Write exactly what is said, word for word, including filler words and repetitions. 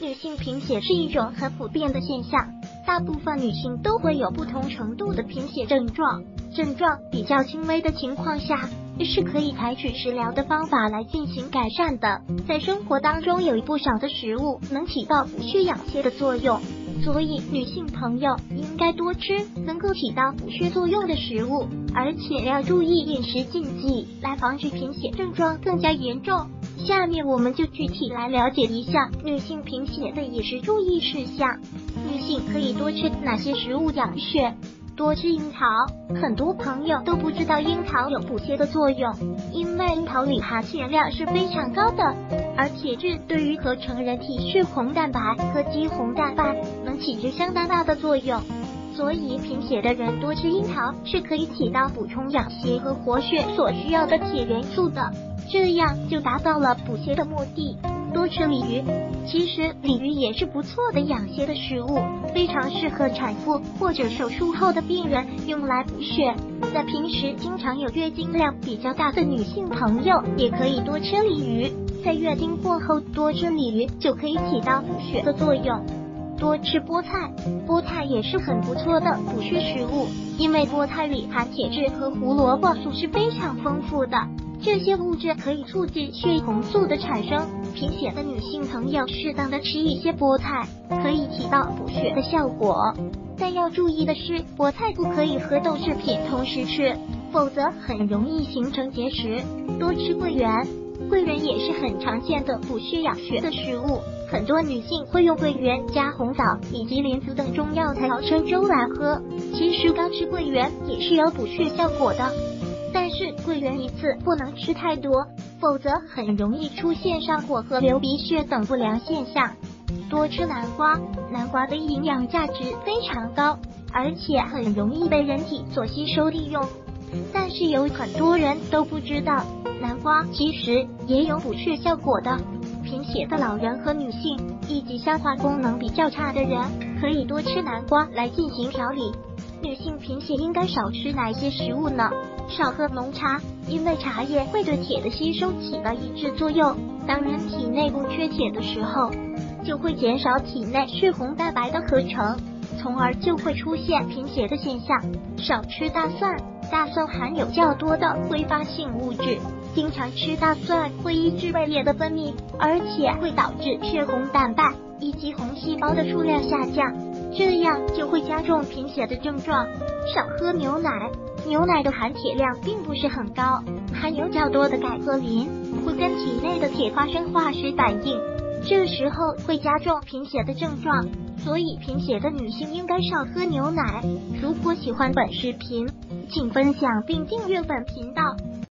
女性贫血是一种很普遍的现象，大部分女性都会有不同程度的贫血症状，症状比较轻微的情况下，是可以采取食疗的方法来进行改善的。在生活当中有不少的食物能起到补血养血的作用，所以女性朋友应该多吃能够起到补血作用的食物，而且要注意饮食禁忌，来防止贫血症状更加严重。下面我们就具体来了解一下女性贫血的饮食注意事项。女性可以多吃哪些食物养血？多吃樱桃，很多朋友都不知道樱桃有补血的作用，因为樱桃里含铁量是非常高的，而铁质对于合成人体血红蛋白和肌红蛋白能起着相当大的作用，所以贫血的人多吃樱桃是可以起到补充养血和活血所需要的铁元素的，这样就达到了补血的目的。多吃鲤鱼，其实鲤鱼也是不错的养血的食物，非常适合产妇或者手术后的病人用来补血。在平时经常有月经量比较大的女性朋友也可以多吃鲤鱼，在月经过后多吃鲤鱼就可以起到补血的作用。多吃菠菜，菠菜也是很不错的补血食物，因为菠菜里含铁质和胡萝卜素是非常丰富的，这些物质可以促进血红素的产生。贫血的女性朋友适当的吃一些菠菜，可以起到补血的效果。但要注意的是，菠菜不可以和豆制品同时吃，否则很容易形成结石。多吃桂圆，桂圆也是很常见的补血养血的食物，很多女性会用桂圆加红枣以及莲子等中药材熬成粥来喝，其实刚吃桂圆也是有补血效果的，但是桂圆一次不能吃太多，否则很容易出现上火和流鼻血等不良现象。多吃南瓜，南瓜的营养价值非常高，而且很容易被人体所吸收利用，但是有很多人都不知道，南瓜其实也有补血效果的。贫血的老人和女性以及消化功能比较差的人可以多吃南瓜来进行调理。女性贫血应该少吃哪些食物呢？少喝浓茶，因为茶叶会对铁的吸收起到抑制作用，当人体内部缺铁的时候，就会减少体内血红蛋白的合成，从而就会出现贫血的现象。少吃大蒜，大蒜含有较多的挥发性物质，经常吃大蒜会抑制胃液的分泌，而且会导致血红蛋白以及红细胞的数量下降，这样就会加重贫血的症状。少喝牛奶，牛奶的含铁量并不是很高，含有较多的钙和磷，会跟体内的铁发生化学反应，这时候会加重贫血的症状，所以贫血的女性应该少喝牛奶。如果喜欢本视频，请分享并订阅本频道。